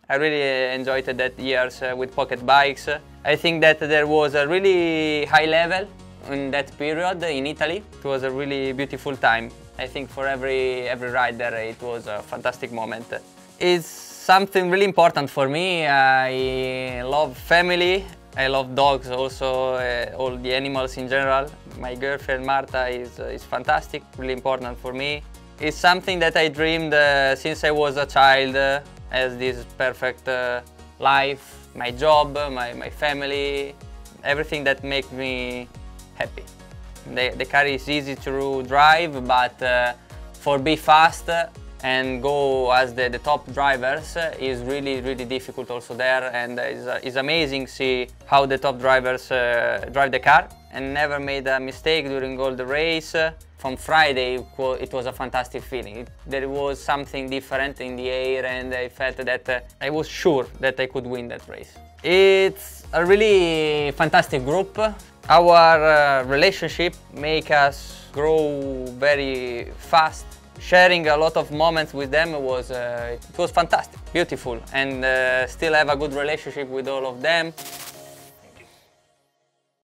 I really enjoyed that years with Pocket Bikes. I think that there was a really high level in that period in Italy. It was a really beautiful time. I think for every rider it was a fantastic moment. It's something really important for me. I love family. I love dogs also, all the animals in general. My girlfriend Marta is fantastic, really important for me. It's something that I dreamed since I was a child, as this perfect life, my job, my family, everything that makes me happy. The car is easy to drive, but for be fast and go as the top drivers is really difficult also there, and it's amazing to see how the top drivers drive the car and never made a mistake during all the race. From Friday it was a fantastic feeling. There was something different in the air, and I felt that I was sure that I could win that race. It's a really fantastic group. Our relationship makes us grow very fast. Sharing a lot of moments with them it was fantastic, beautiful, and still have a good relationship with all of them.